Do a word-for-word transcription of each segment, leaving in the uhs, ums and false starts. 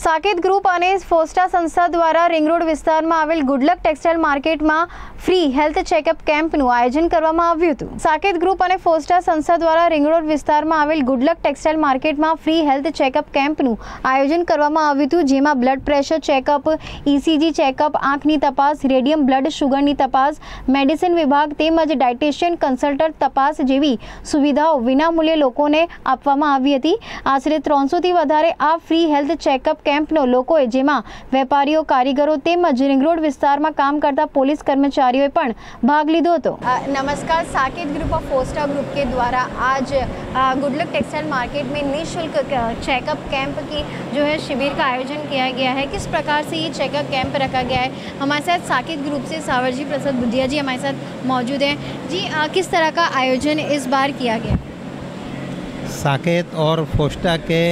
Saket group અને ફોસ્ટા સંસ્થા દ્વારા રિંગ રોડ વિસ્તારમાં આવેલ ગુડલક ટેક્સટાઇલ માર્કેટમાં ફ્રી હેલ્થ ચેકઅપ કેમ્પનું આયોજન કરવામાં આવ્યું હતું। સાકેત ગ્રુપ અને ફોસ્ટા સંસ્થા દ્વારા રિંગ રોડ વિસ્તારમાં આવેલ ગુડલક ટેક્સટાઇલ માર્કેટમાં ફ્રી હેલ્થ ચેકઅપ કેમ્પનું આયોજન કરવામાં આવ્યું હતું, જેમાં blood pressure checkup, ECG checkup, આંખની તપાસ, રેડિયમ બ્લડ શુગરની તપાસ, મેડિસિન વિભાગ તેમજ ડાયટિશિયન કન્સલ્ટન્ટ તપાસ જેવી સુવિધાઓ વિનામૂલ્યે લોકોને આપવામાં આવી હતી। આશરે ત્રણસોથી વધારે આ ફ્રી હેલ્થ ચેકઅપ કેમ્પનો લોકોએ, જેમાં વેપારીઓ, કારીગરો તેમજ રિંગ રોડ વિસ્તારમાં કામ करता पुलिस कर्मचारियों पण भाग लीधो હતો। नमस्कार, साकेत ग्रुप और फोस्टा ग्रुप के द्वारा आज गुडलक टेक्सटाइल मार्केट में निःशुल्क चेकअप कैंप की जो है शिविर का आयोजन किया गया है। किस प्रकार से ये चेकअप कैंप रखा गया है, हमारे साथ साकेत ग्रुप से सावर जी प्रसाद बुधिया जी हमारे साथ मौजूद हैं। जी, किस तरह का आयोजन इस बार किया गया? साकेत और फोस्टा के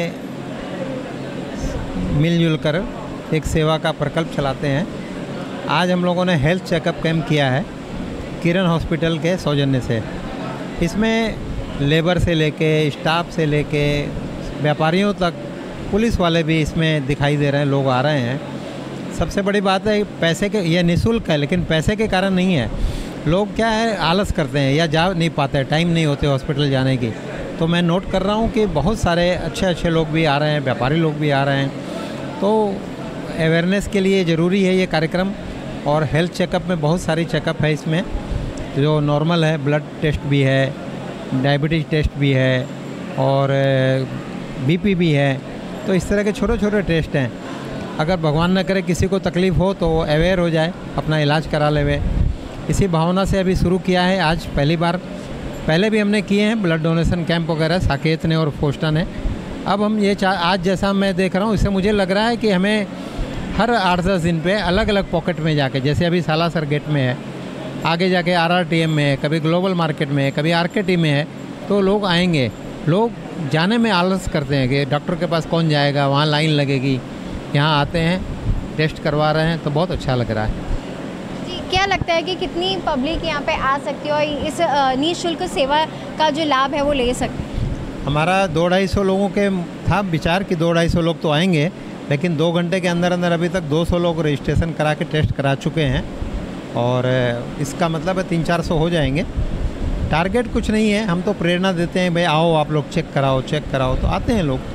मिलजुल कर एक सेवा का प्रकल्प चलाते हैं। आज हम लोगों ने हेल्थ चेकअप कैंप किया है किरण हॉस्पिटल के सौजन्य से। इसमें लेबर से लेके स्टाफ से लेके व्यापारियों तक, पुलिस वाले भी इसमें दिखाई दे रहे हैं, लोग आ रहे हैं। सबसे बड़ी बात है पैसे के, ये निःशुल्क है लेकिन पैसे के कारण नहीं है। लोग क्या है, आलस करते हैं या जा नहीं पाते, टाइम नहीं होते हॉस्पिटल जाने की। तो मैं नोट कर रहा हूँ कि बहुत सारे अच्छे अच्छे लोग भी आ रहे हैं, व्यापारी लोग भी आ रहे हैं। तो अवेयरनेस के लिए ज़रूरी है ये कार्यक्रम। और हेल्थ चेकअप में बहुत सारी चेकअप है इसमें, जो नॉर्मल है, ब्लड टेस्ट भी है, डायबिटीज़ टेस्ट भी है और बीपी भी है। तो इस तरह के छोटे छोटे टेस्ट हैं। अगर भगवान न करे किसी को तकलीफ़ हो तो वो अवेयर हो जाए, अपना इलाज करा लेवे। इसी भावना से अभी शुरू किया है आज पहली बार। पहले भी हमने किए हैं ब्लड डोनेशन कैंप वगैरह, साकेत ने और फोस्टा ने। अब हम ये चा आज जैसा मैं देख रहा हूँ, इससे मुझे लग रहा है कि हमें हर आठ दस दिन पे अलग अलग पॉकेट में जाके, जैसे अभी सालासर गेट में है, आगे जाके आरआरटीएम में है, कभी ग्लोबल मार्केट में है, कभी आरकेटी में है, तो लोग आएंगे। लोग जाने में आलस करते हैं कि डॉक्टर के पास कौन जाएगा, वहाँ लाइन लगेगी। यहाँ आते हैं, टेस्ट करवा रहे हैं, तो बहुत अच्छा लग रहा है। जी, क्या लगता है कि कितनी पब्लिक यहाँ पे आ सकती है और इस निःशुल्क सेवा का जो लाभ है वो ले सकती है? हमारा दो ढाई सौ लोगों के था विचार कि दो ढाई सौ लोग तो आएंगे, लेकिन दो घंटे के अंदर अंदर अभी तक दो सौ लोग रजिस्ट्रेशन करा के टेस्ट करा चुके हैं। और इसका मतलब है तीन चार सौ हो जाएंगे। टारगेट कुछ नहीं है, हम तो प्रेरणा देते हैं, भाई आओ आप लोग चेक कराओ चेक कराओ, तो आते हैं लोग।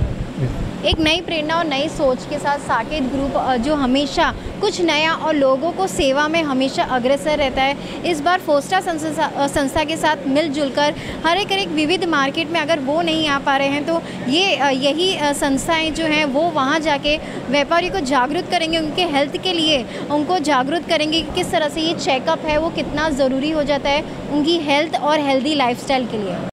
एक नई प्रेरणा और नई सोच के साथ साकेत ग्रुप जो हमेशा कुछ नया और लोगों को सेवा में हमेशा अग्रसर रहता है, इस बार फोस्टा संस्था संस्था के साथ मिलजुल कर हर एक एक विविध मार्केट में अगर वो नहीं आ पा रहे हैं तो ये यही संस्थाएं जो हैं वो वहाँ जाके व्यापारी को जागरूक करेंगे, उनके हेल्थ के लिए उनको जागरूक करेंगे कि किस तरह से ये चेकअप है वो कितना ज़रूरी हो जाता है उनकी हेल्थ और हेल्दी लाइफस्टाइल के लिए।